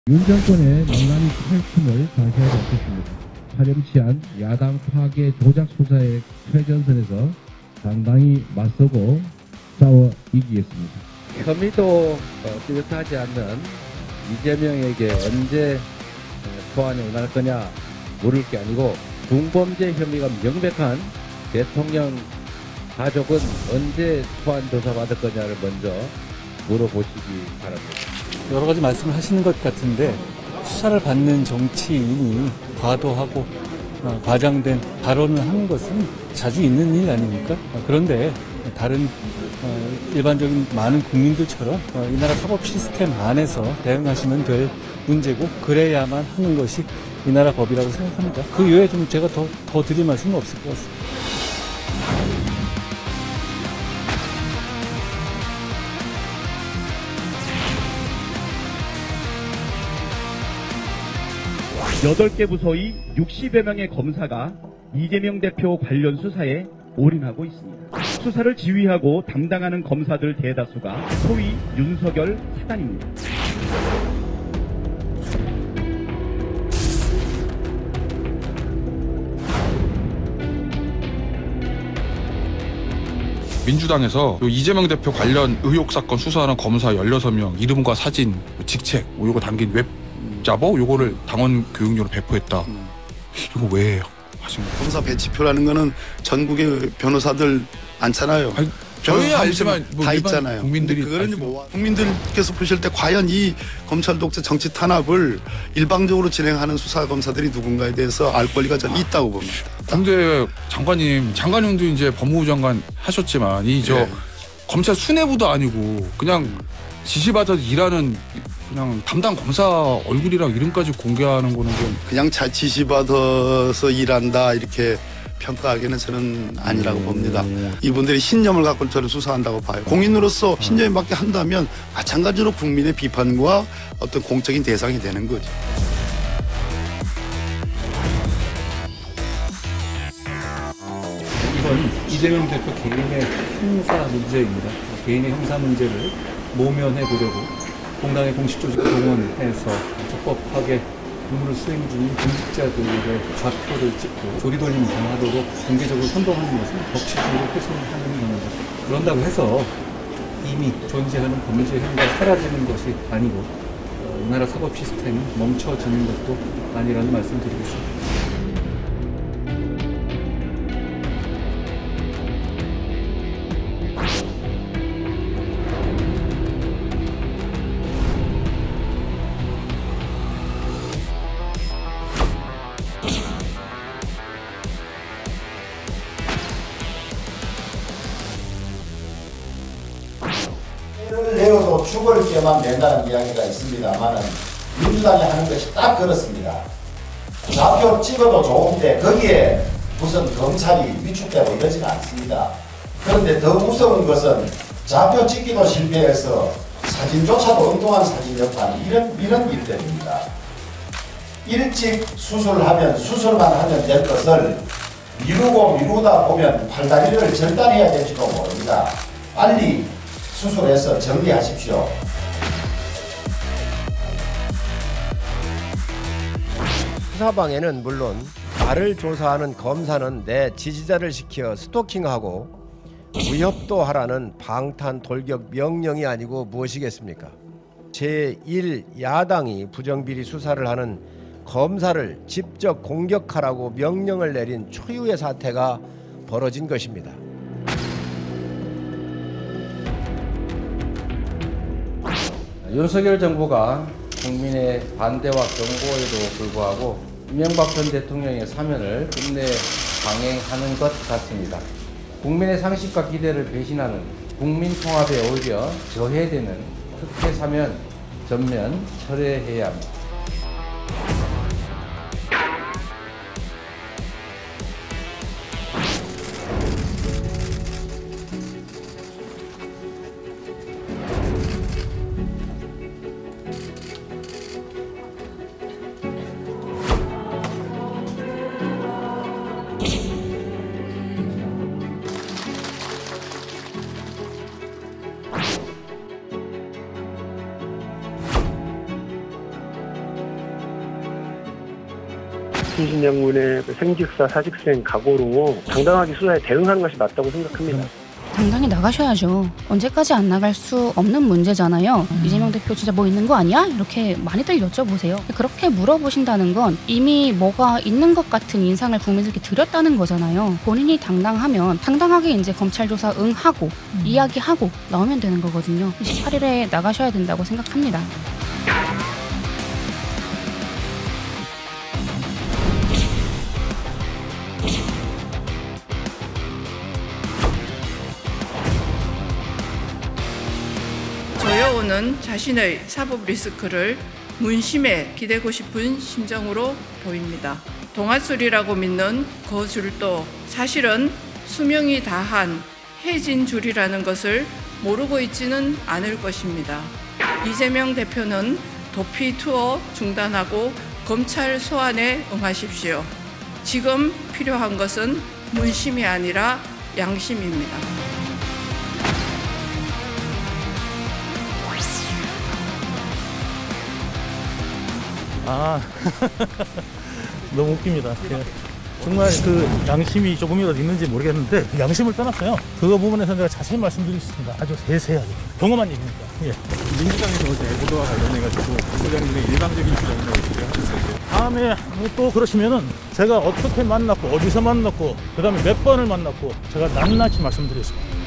윤 정권의 망나니 칼춤을 다시하지 않겠습니다. 파렴치한 야당 파괴 조작 수사의 최전선에서 당당히 맞서고 싸워 이기겠습니다. 혐의도 뚜렷하지 않는 이재명에게 언제 소환이 응할 거냐 물을 게 아니고 중범죄 혐의가 명백한 대통령 가족은 언제 소환 조사 받을 거냐를 먼저 물어보시기 바랍니다. 여러 가지 말씀을 하시는 것 같은데 수사를 받는 정치인이 과도하고 과장된 발언을 하는 것은 자주 있는 일 아닙니까? 그런데 다른 일반적인 많은 국민들처럼 이 나라 사법 시스템 안에서 대응하시면 될 문제고 그래야만 하는 것이 이 나라 법이라고 생각합니다. 그 이외에 좀 제가 더 드릴 말씀은 없을 것 같습니다. 여덟 개 부서의 60여 명의 검사가 이재명 대표 관련 수사에 올인하고 있습니다. 수사를 지휘하고 담당하는 검사들 대다수가 소위 윤석열 사단입니다. 민주당에서 이재명 대표 관련 의혹 사건 수사하는 검사 16명 이름과 사진, 직책, 요거 담긴 웹 잡어 요거를 당원 교육료로 배포했다. 이거 왜 하신 거예요? 검사 배치표라는 거는 전국의 변호사들 많잖아요. 아니, 저희 알지만 뭐 다 있잖아요. 국민들이 그거는 뭐 국민들께서 보실 때 과연 이 검찰 독재 정치 탄압을 일방적으로 진행하는 수사 검사들이 누군가에 대해서 알 권리가 저는 있다고 봅니다. 근데 장관님도 이제 법무부 장관 하셨지만 네. 검찰 수뇌부도 아니고 그냥 지시받아서 일하는 그냥 담당 검사 얼굴이랑 이름까지 공개하는 거는 좀 그냥 지시받아서 일한다 이렇게 평가하기는 저는 아니라고 봅니다. 이분들이 신념을 갖고 저를 수사한다고 봐요. 공인으로서 신념에 맞게 한다면 마찬가지로 국민의 비판과 어떤 공적인 대상이 되는 거죠. 이건 이재명 대표 개인의 형사 문제입니다. 개인의 형사 문제를 모면해 보려고 공당의 공식 조직을 동원해서 적법하게 임무를 수행 중인 공직자들의 좌표를 찍고 조리돌림 당하도록 공개적으로 선동하는 것은 법치주의를 훼손하는 겁니다. 그런다고 해서 이미 존재하는 범죄 행위가 사라지는 것이 아니고 이 나라 사법 시스템이 멈춰지는 것도 아니라는 말씀 드리겠습니다. 를 내어도 죽을 죄만 낸다는 이야기가 있습니다만은 민주당이 하는 것이 딱 그렇습니다. 좌표 찍어도 좋은데 거기에 무슨 검찰이 위축되고 이러지는 않습니다. 그런데 더 무서운 것은 좌표 찍기도 실패해서 사진조차도 엉뚱한 사진 옆판 이런 일들입니다. 일찍 수술만 하면 될 것을 미루다 보면 팔다리를 절단해야 될지도 모릅니다. 빨리 수술해서 정리하십시오. 수사방에는 물론 나를 조사하는 검사는 내 지지자를 시켜 스토킹하고 위협도 하라는 방탄 돌격 명령이 아니고 무엇이겠습니까? 제1야당이 부정비리 수사를 하는 검사를 직접 공격하라고 명령을 내린 초유의 사태가 벌어진 것입니다. 윤석열 정부가 국민의 반대와 경고에도 불구하고 이명박 전 대통령의 사면을 끝내 강행하는 것 같습니다. 국민의 상식과 기대를 배신하는 국민 통합에 오히려 저해되는 특혜 사면 전면 철회해야 합니다. 김순신 장군의 생직사 사직생 각오로 당당하게 수사에 대응하는 것이 맞다고 생각합니다. 당당히 나가셔야죠. 언제까지 안 나갈 수 없는 문제잖아요. 이재명 대표 진짜 뭐 있는 거 아니야? 이렇게 많이들 여쭤보세요. 그렇게 물어보신다는 건 이미 뭐가 있는 것 같은 인상을 국민들께 드렸다는 거잖아요. 본인이 당당하면 당당하게 이제 검찰 조사 응하고 이야기하고 나오면 되는 거거든요. 28일에 나가셔야 된다고 생각합니다. 조여오는 자신의 사법 리스크를 문심에 기대고 싶은 심정으로 보입니다. 동아줄이라고 믿는 그 줄도 사실은 수명이 다한 해진 줄이라는 것을 모르고 있지는 않을 것입니다. 이재명 대표는 도피 투어 중단하고 검찰 소환에 응하십시오. 지금 필요한 것은 문심이 아니라 양심입니다. 너무 웃깁니다. 정말 그 양심이 조금이라도 있는지 모르겠는데 양심을 떠났어요. 그거 부분에서 내가 자세히 말씀드리겠습니다. 아주 세세하게 경험한 얘기입니다. 예. 민주당에서 어제 보도와 관련해가지고 부장님의 일방적인 주장을 하셨는데 다음에 또 그러시면은 제가 어떻게 만났고 어디서 만났고 그다음에 몇 번을 만났고 제가 낱낱이 말씀드리겠습니다.